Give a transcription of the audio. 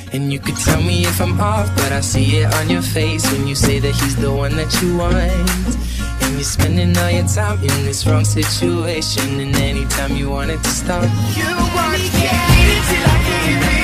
And you could tell me if I'm off, but I see it on your face when you say that he's the one that you want. And you're spending all your time in this wrong situation, and anytime you want it to stop, you want me, get it till I can't.